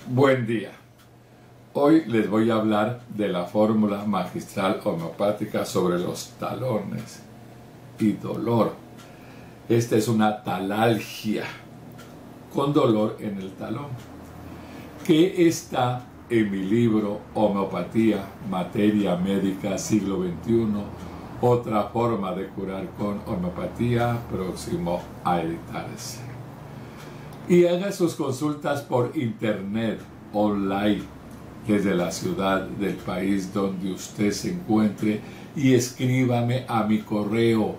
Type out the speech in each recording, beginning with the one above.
Buen día. Hoy les voy a hablar de la fórmula magistral homeopática sobre los talones y dolor. Esta es una talalgia con dolor en el talón, que está en mi libro Homeopatía, Materia Médica Siglo XXI, otra forma de curar con homeopatía, próximo a editarse. Y haga sus consultas por internet, online, desde la ciudad del país donde usted se encuentre, y escríbame a mi correo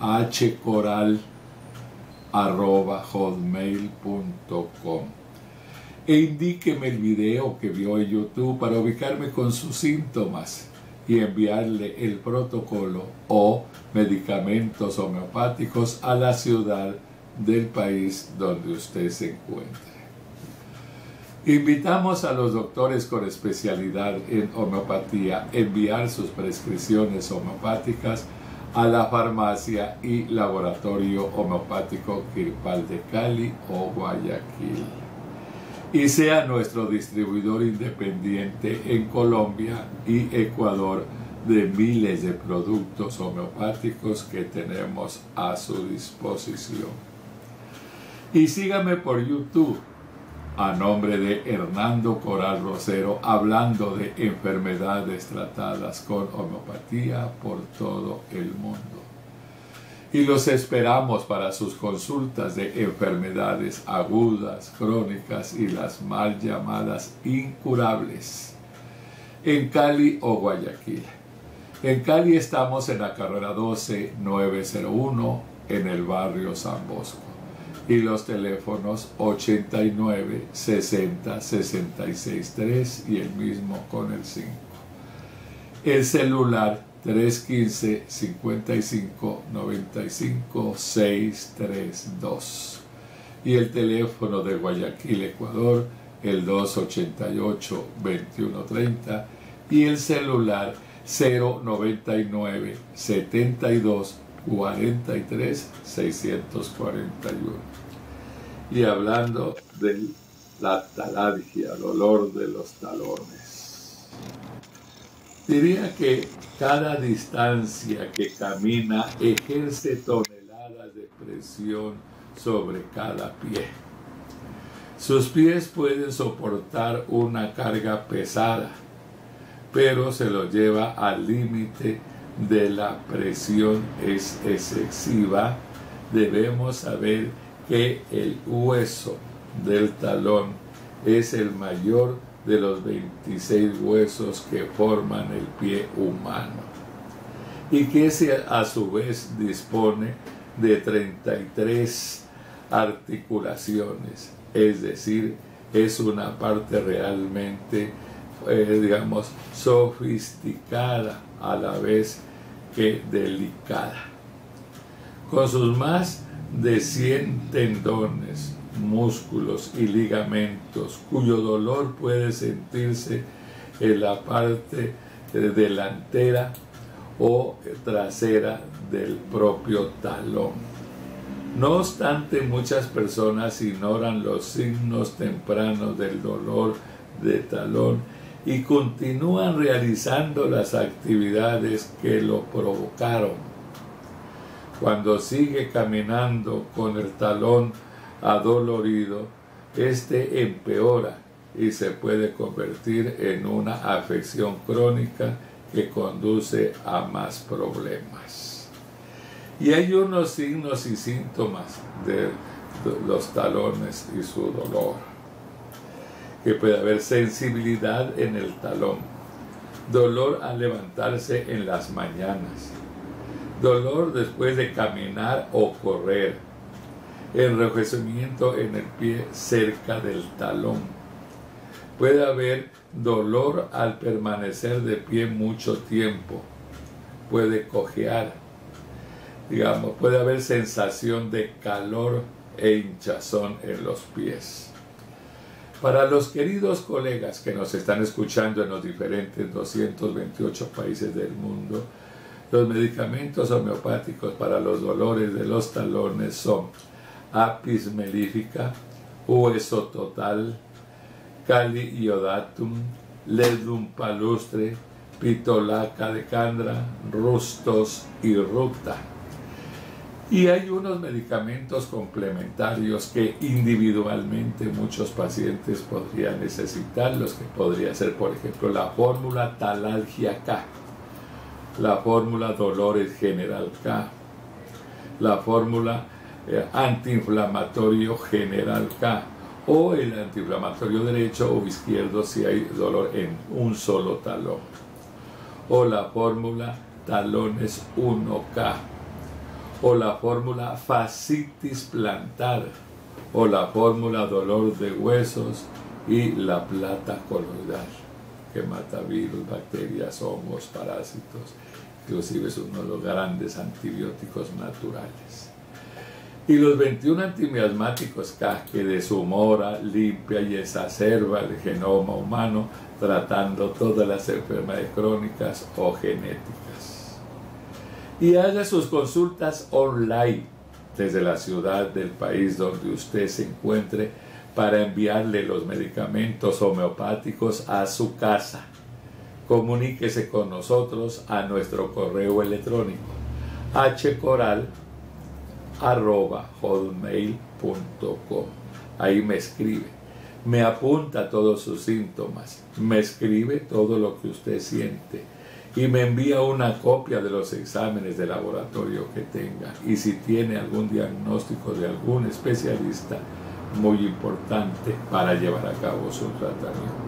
hcoral@hotmail.com e indíqueme el video que vio en YouTube para ubicarme con sus síntomas y enviarle el protocolo o medicamentos homeopáticos a la ciudad del país donde usted se encuentre. Invitamos a los doctores con especialidad en homeopatía a enviar sus prescripciones homeopáticas a la farmacia y laboratorio homeopático Kirpal de Cali o Guayaquil, y sea nuestro distribuidor independiente en Colombia y Ecuador de miles de productos homeopáticos que tenemos a su disposición. Y sígame por YouTube a nombre de Hernando Coral Rosero, hablando de enfermedades tratadas con homeopatía por todo el mundo. Y los esperamos para sus consultas de enfermedades agudas, crónicas y las mal llamadas incurables, en Cali o Guayaquil. En Cali estamos en la carrera 12901 en el barrio San Bosco. Y los teléfonos 89 60 66 3 y el mismo con el 5. El celular 315 55 95 632. Y el teléfono de Guayaquil, Ecuador, el 288 2130. Y el celular 099 72 43 641. Y hablando de la talalgia, dolor de los talones, diría que cada distancia que camina ejerce toneladas de presión sobre cada pie. Sus pies pueden soportar una carga pesada, pero se lo lleva al límite de la presión es excesiva. Debemos saber que el hueso del talón es el mayor de los 26 huesos que forman el pie humano, y que ese a su vez dispone de 33 articulaciones, es decir, es una parte realmente sofisticada a la vez que delicada, con sus más de 100 tendones, músculos y ligamentos, cuyo dolor puede sentirse en la parte delantera o trasera del propio talón. No obstante, muchas personas ignoran los signos tempranos del dolor de talón y continúan realizando las actividades que lo provocaron. Cuando sigue caminando con el talón adolorido, este empeora y se puede convertir en una afección crónica que conduce a más problemas. Y hay unos signos y síntomas de los talones y su dolor, que puede haber sensibilidad en el talón, dolor al levantarse en las mañanas, dolor después de caminar o correr, enrojecimiento en el pie cerca del talón. Puede haber dolor al permanecer de pie mucho tiempo, puede cojear, puede haber sensación de calor e hinchazón en los pies. Para los queridos colegas que nos están escuchando en los diferentes 228 países del mundo, los medicamentos homeopáticos para los dolores de los talones son apis mellífica, hueso total, Cali iodatum, ledum palustre, pitolaca decandra, rustos y ructa. Y hay unos medicamentos complementarios que individualmente muchos pacientes podrían necesitar, los que podría ser, por ejemplo, la fórmula talalgia K, la fórmula dolores general K, la fórmula antiinflamatorio general K, o el antiinflamatorio derecho o izquierdo si hay dolor en un solo talón, o la fórmula talones 1K, o la fórmula fascitis plantar, o la fórmula dolor de huesos y la plata coloidal, que mata virus, bacterias, hongos, parásitos, inclusive es uno de los grandes antibióticos naturales. Y los 21 antimiasmáticos K, que deshumora, limpia y exacerba el genoma humano, tratando todas las enfermedades crónicas o genéticas. Y haga sus consultas online desde la ciudad del país donde usted se encuentre para enviarle los medicamentos homeopáticos a su casa. Comuníquese con nosotros a nuestro correo electrónico hcoral@hotmail.com. Ahí me escribe, me apunta todos sus síntomas, me escribe todo lo que usted siente y me envía una copia de los exámenes de laboratorio que tenga, y si tiene algún diagnóstico de algún especialista, muy importante para llevar a cabo su tratamiento.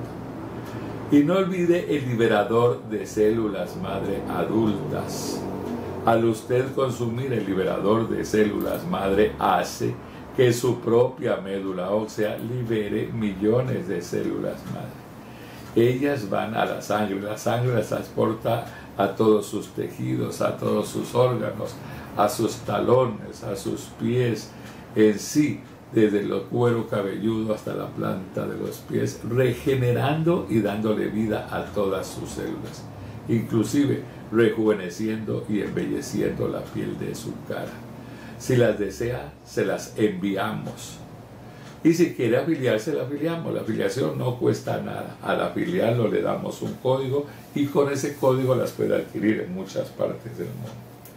Y no olvide el liberador de células madre adultas. Al usted consumir el liberador de células madre, hace que su propia médula ósea libere millones de células madre. Ellas van a la sangre las transporta a todos sus tejidos, a todos sus órganos, a sus talones, a sus pies, en sí, desde el cuero cabelludo hasta la planta de los pies, regenerando y dándole vida a todas sus células, inclusive rejuveneciendo y embelleciendo la piel de su cara. Si las desea, se las enviamos. Y si quiere afiliarse, la afiliamos. La afiliación no cuesta nada. Al afiliarlo le damos un código y con ese código las puede adquirir en muchas partes del mundo.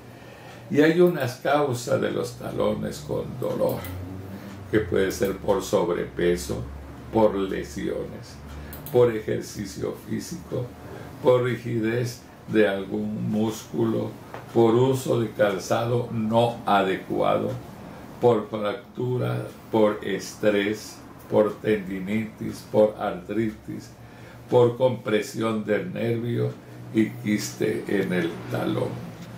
Y hay unas causas de los talones con dolor, que puede ser por sobrepeso, por lesiones, por ejercicio físico, por rigidez de algún músculo, por uso de calzado no adecuado, por fractura, por estrés, por tendinitis, por artritis, por compresión del nervio y quiste en el talón.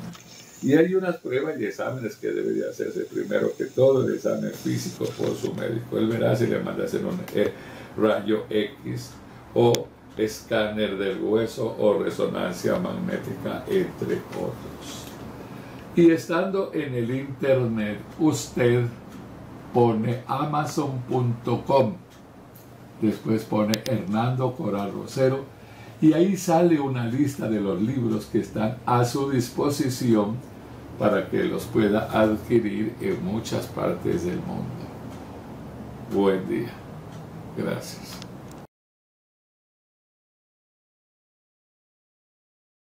Y hay unas pruebas y exámenes que debería hacerse. Primero que todo, el examen físico por su médico. Él verá si le manda a hacer un rayo X o escáner del hueso o resonancia magnética, entre otros. Y estando en el internet, usted pone amazon.com, después pone Hernando Coral Rosero, y ahí sale una lista de los libros que están a su disposición para que los pueda adquirir en muchas partes del mundo. Buen día. Gracias.